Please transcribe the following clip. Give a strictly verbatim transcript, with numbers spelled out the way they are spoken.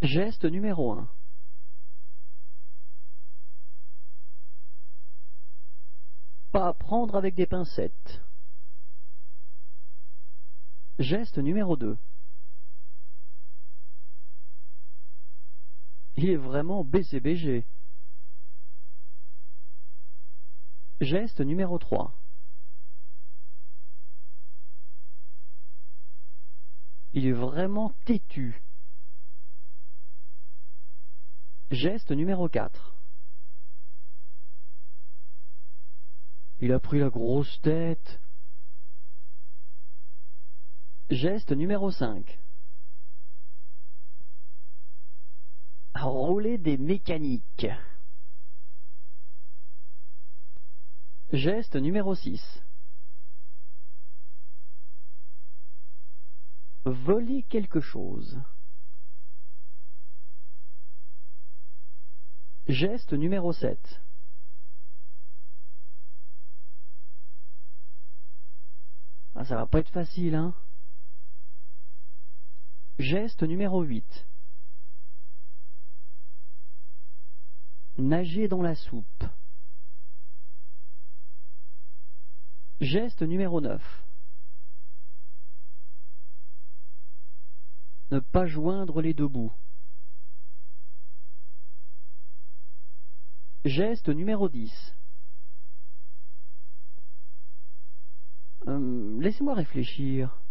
Geste numéro un. Pas prendre avec des pincettes. Geste numéro deux. Il est vraiment B C B G. Geste numéro trois. Il est vraiment têtu. Geste numéro quatre. Il a pris la grosse tête. Geste numéro cinq. Rouler des mécaniques. Geste numéro six. Voler quelque chose. Geste numéro sept. Ah, ça va pas être facile, hein? Geste numéro huit. Nager dans la soupe. Geste numéro neuf. Ne pas joindre les deux bouts. Geste numéro dix. Euh, laissez-moi réfléchir.